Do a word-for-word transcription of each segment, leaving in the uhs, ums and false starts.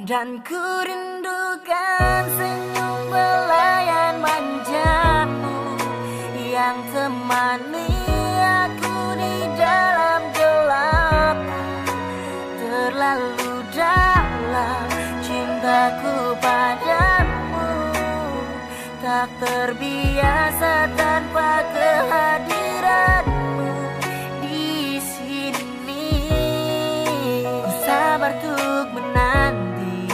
Dan ku rindukan senyum belayan manjamu yang temani aku di dalam gelap. Terlalu dalam cintaku padamu, tak terbiasa tanpa kehadiranmu di sini. Ku sabar untuk menanti,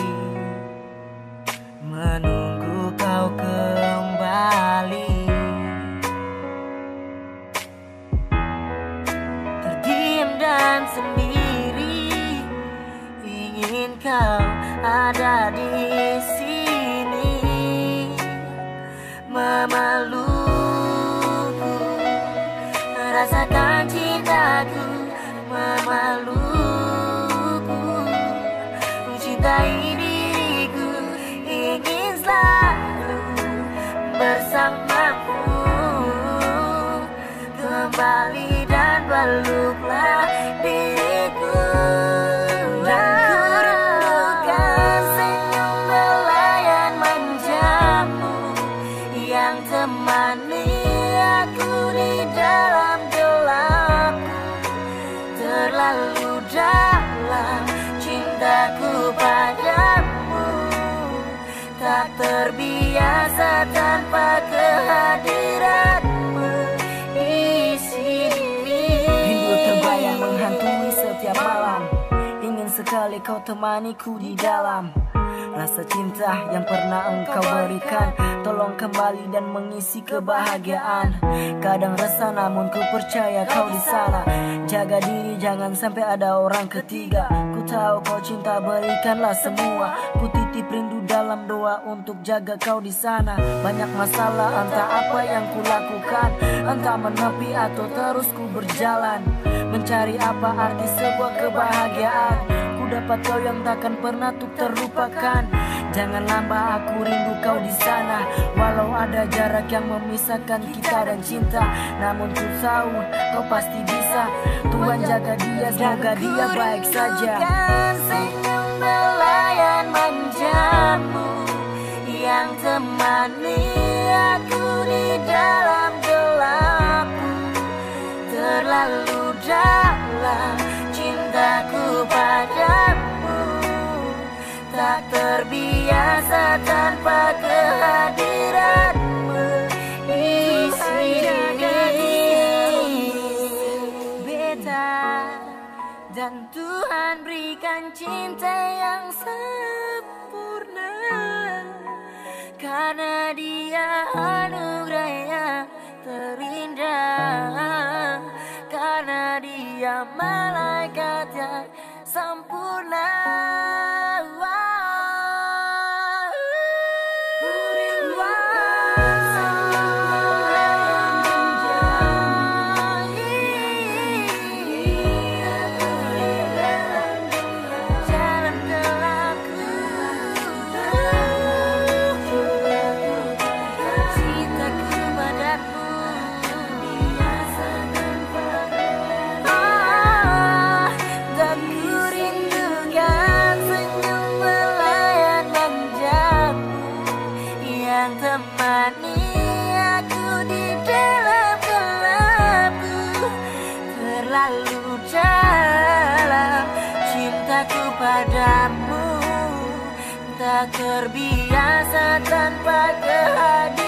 menunggu kau kembali. Terdiam dan sendiri, ingin kau ada di sini. Memaluku, rasakan cintaku. Memaluku, mencintai diriku. Ingin selalu bersamamu, kembali dan peluklah diriku. Dan ku rindukan senyum belayan manjamu yang temani aku di dalam gelap. Terlalu dalam cintaku padamu, tak terbiasa tanpa kehadiranmu di sini. Rindu terbayang menghantui setiap malam, ingin sekali kau temaniku di dalam. Rasa cinta yang pernah engkau berikan, tolong kembali dan mengisi kebahagiaan. Kadang resah namun ku percaya kau di sana. Jaga diri jangan sampai ada orang ketiga. Ku tahu kau cinta, berikanlah semua. Ku titip rindu dalam doa untuk jaga kau di sana. Banyak masalah entah apa yang ku lakukan, entah menepi atau terus ku berjalan, mencari apa arti sebuah kebahagiaan. Ku dapat kau yang takkan pernah tuh terlupakan. Jangan lambah aku rindu kau di sana. Walau ada jarak yang memisahkan kita dan cinta, namun ku tahu kau pasti bisa. Tuhan jaga dia, semoga dia baik saja. Dan senyum belayan manjamu yang temani aku di dalam gelap. Terlalu dalam cintaku padamu, tak terbiasa tanpa kehadiranmu di sini. Beta dan Tuhan berikan cinta yang sempurna, karena Dia anugerah yang terindah, karena Dia malaikat yang sempurna. Yang temani aku di dalam gelap. Terlalu dalam cintaku padamu, tak terbiasa tanpa kehadiran.